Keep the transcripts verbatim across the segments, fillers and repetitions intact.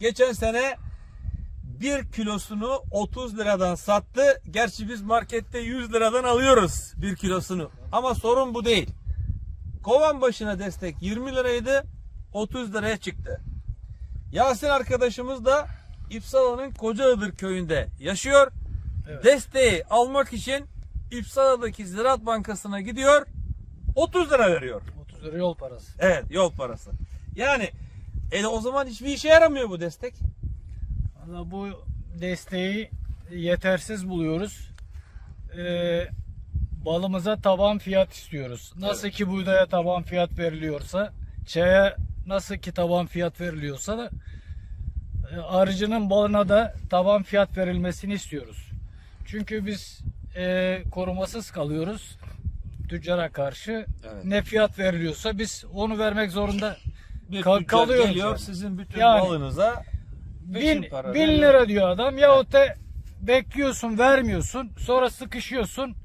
geçen sene bir kilosunu otuz liradan sattı. Gerçi biz markette yüz liradan alıyoruz bir kilosunu. Ama sorun bu değil. Kovan başına destek yirmi liraydı, otuz liraya çıktı. Yasin arkadaşımız da İpsala'nın Kocaadır köyünde yaşıyor. Evet. Desteği almak için İpsala'daki Ziraat Bankası'na gidiyor, otuz lira veriyor. otuz lira yol parası. Evet, yol parası. Yani e, o zaman hiçbir işe yaramıyor bu destek. Vallahi bu desteği yetersiz buluyoruz. Ee, balımıza taban fiyat istiyoruz. Nasıl evet. ki buğdaya taban fiyat veriliyorsa, çaya nasıl ki taban fiyat veriliyorsa da e, arıcının balına da taban fiyat verilmesini istiyoruz. Çünkü biz e, korumasız kalıyoruz tüccara karşı. Evet. Ne fiyat veriliyorsa biz onu vermek zorunda bir kal kalıyoruz. Geliyor yani. Sizin bütün yani, balınıza bin, bin lira diyor adam. Yahut da bekliyorsun, vermiyorsun. Sonra sıkışıyorsun.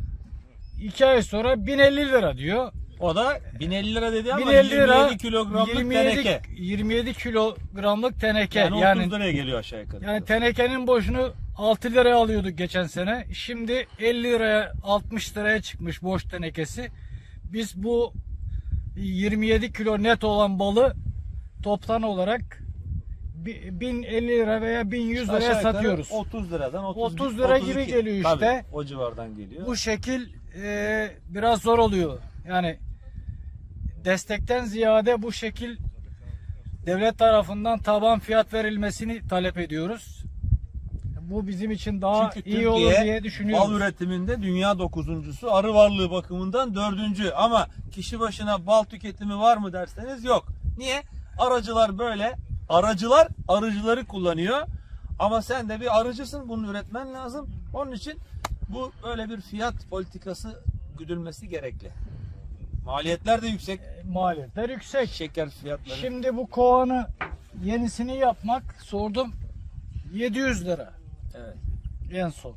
iki ay sonra bin elli lira diyor. O da bin elli lira dedi ama bin elli lira, yirmi yedi kilogramlık yirmi yedi, teneke. yirmi yedi kilogramlık teneke. Yani, yani otuz liraya geliyor aşağı yukarı. Yani tenekenin boşunu altı liraya alıyorduk geçen sene. Şimdi elli liraya, altmış liraya çıkmış boş tenekesi. Biz bu yirmi yedi kilo net olan balı toptan olarak bin elli lira veya bin yüz işte liraya satıyoruz. otuz liradan otuz, otuz lira otuz iki gibi geliyor işte. Tabii, o civardan geliyor. Bu şekil e, biraz zor oluyor. Yani destekten ziyade bu şekil devlet tarafından taban fiyat verilmesini talep ediyoruz. Bu bizim için daha Çünkü iyi olur diye düşünüyoruz. Bal üretiminde dünya dokuzuncusu, arı varlığı bakımından dördüncü. Ama kişi başına bal tüketimi var mı derseniz yok. Niye? Aracılar böyle, aracılar arıcıları kullanıyor. Ama sen de bir arıcısın, bunu üretmen lazım. Onun için bu böyle bir fiyat politikası güdülmesi gerekli. Maliyetler de yüksek. E, maliyetler yüksek. Şeker fiyatları. Şimdi bu kovanı yenisini yapmak sordum yedi yüz lira. Evet. En son.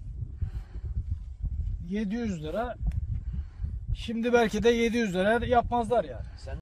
yedi yüz lira. Şimdi belki de yedi yüz lira yapmazlar yani. Sen